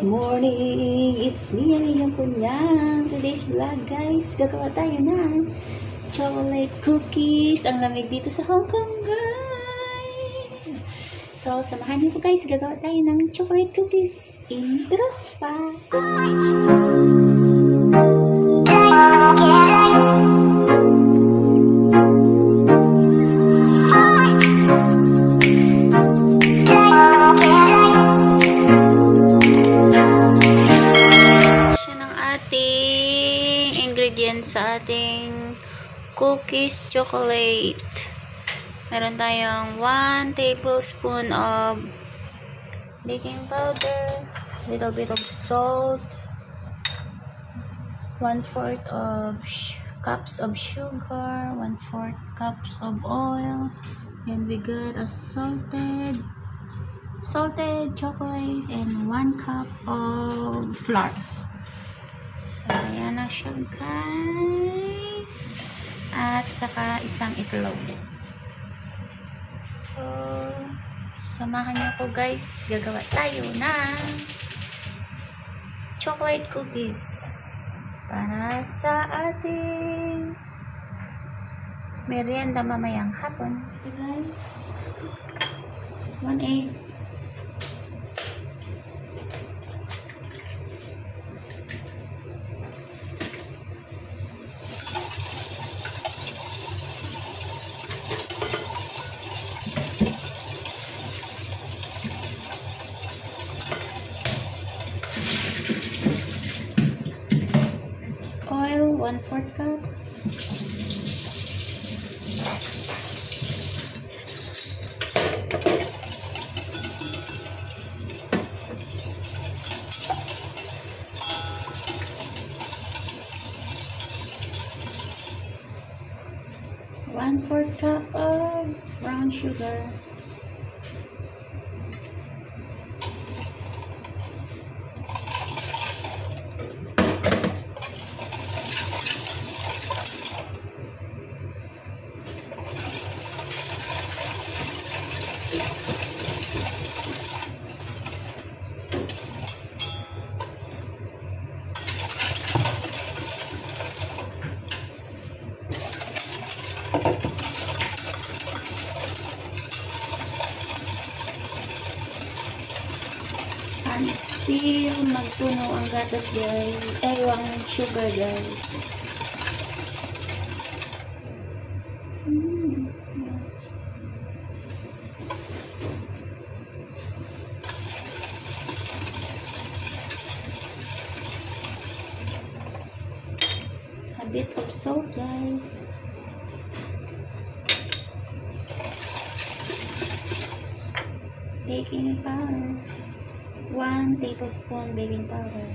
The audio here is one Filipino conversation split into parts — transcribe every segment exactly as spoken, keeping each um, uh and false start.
morning! It's me, Aliyang Kunyang. Today's vlog, guys. Gagawa tayo ng chocolate cookies. Ang lamig dito sa Hong Kong, guys. So, samahan niyo po, guys. Gagawa tayo ng chocolate cookies. Intro pa. So, sa ating cookies chocolate. Meron tayong one tablespoon of baking powder, little bit of salt, one fourth of cups of sugar, one fourth cups of oil, and we got a salted salted chocolate and one cup of flour. So, ayan na siya, guys. At saka isang itlog. So, samahan niyo po, guys. Gagawa tayo ng chocolate cookies para sa ating merienda mamayang hapon. Okay, guys. One egg. One fourth cup. One fourth cup of brown sugar. Until magtuno ang gatas, guys. Ay, ang sugar, guys. Mm. A bit of salt, guys. Baking powder. One tablespoon baking powder.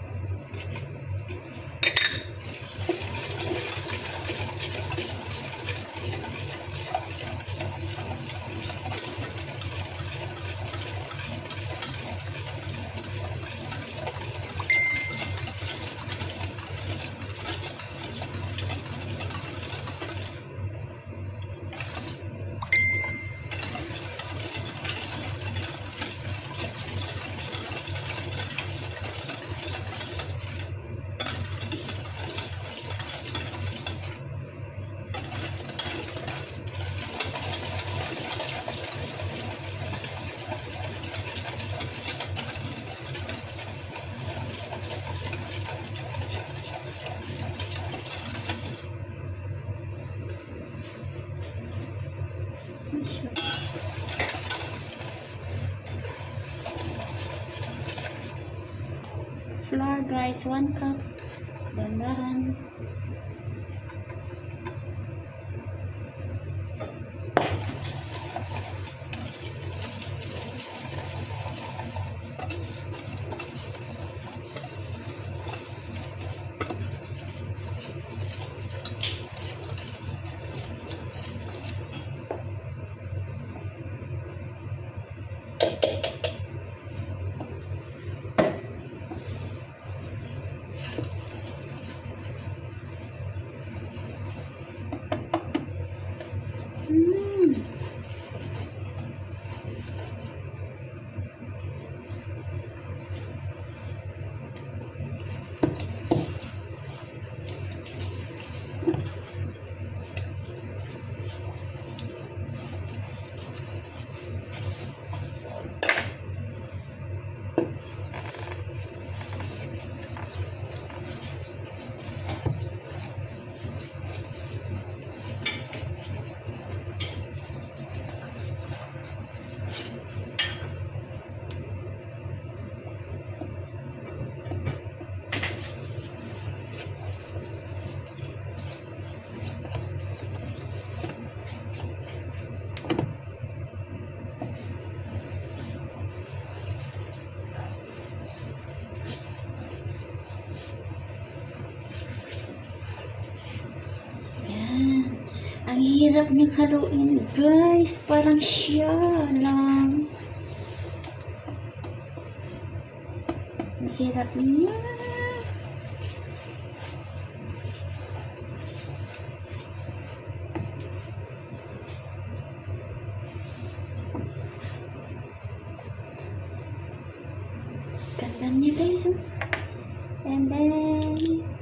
Flour, guys, one cup. Dandahan. Mm. Ang hirap niyang haluin, guys. Parang siya lang. Ang hirap niya. Ganda niya, guys. Oh. And then,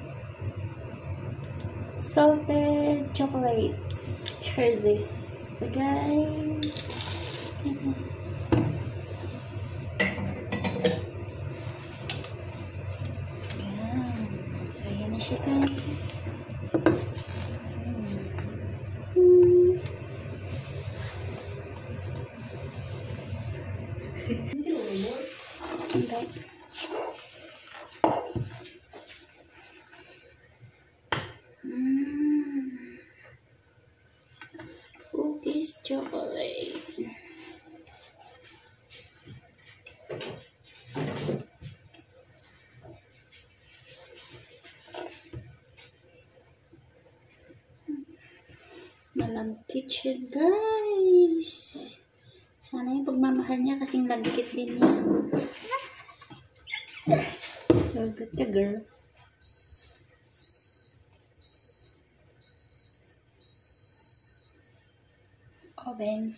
salted chocolates, Hershey's, so guys. Yan. So, yan na siya, guys. Hmm. Okay. Cookies chocolate. Malagkit siya, guys. Sana yung pagmamahal niya kasing lagkit din niya. Lagot ka, girl. Oven.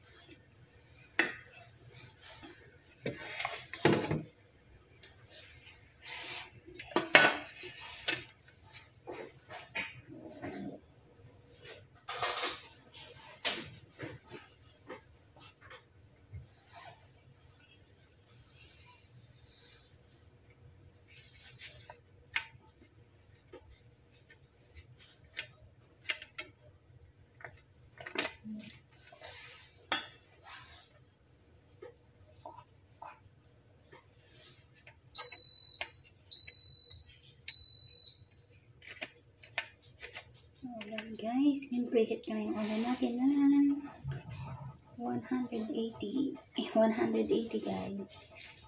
Ayan, guys, preheat ko na yung oven natin na one eighty. Eh, one eighty, guys.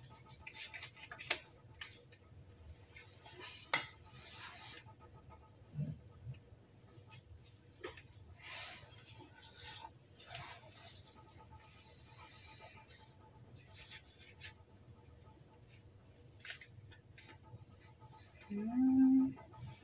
Hmm.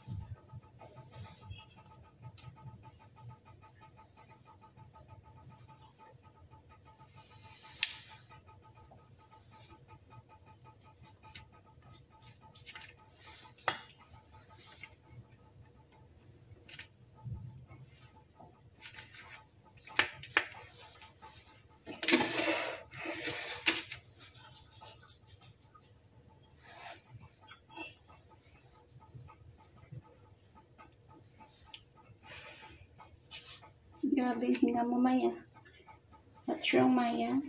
Grabe, hinga mo, Maya. What's wrong, Maya?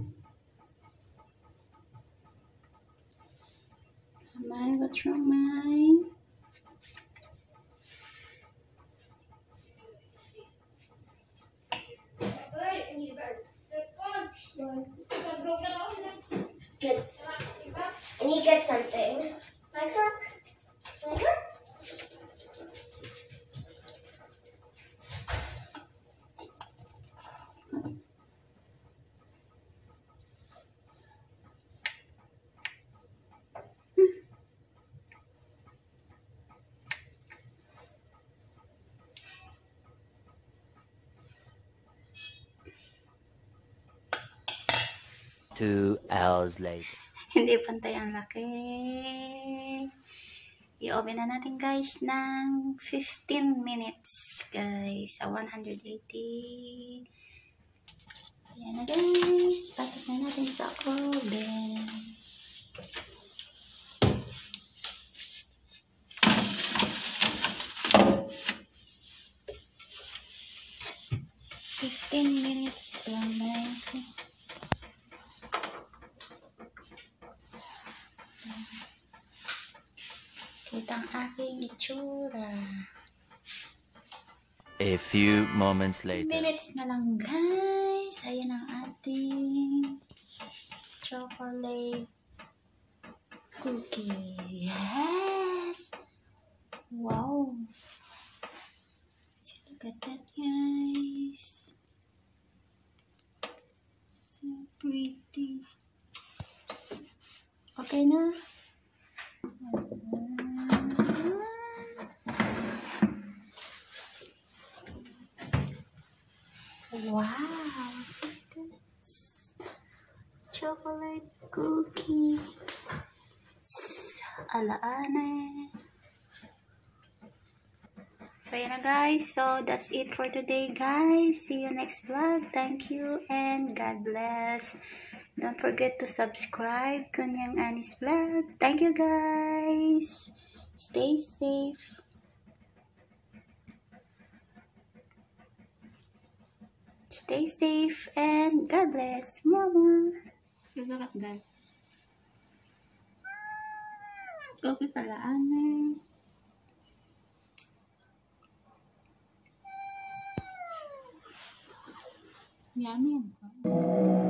May, what's wrong, May? Kids, and you get something. Like that? Like that? Two hours later. Hindi pantay ang laki. I-oven na natin, guys, ng fifteen minutes, guys, sa one eighty. Ayan na, guys. Pasok na natin sa oven. fifteen minutes lang, guys. Kita ang aking itsura. A few moments later. Minutes na lang, guys. Ayan ang ating chocolate cookie. Yes! Wow! So look at that, guys. Okay na. Wow, so this chocolate cookie. Alaane. So yan na guys. So that's it for today guys. See you next vlog. Thank you and God bless. Don't forget to subscribe Kunyang Anis Vlog. Thank you guys. Stay safe. Stay safe and God bless. Mama. Sarap guys. Cookie Alaane. Yummy.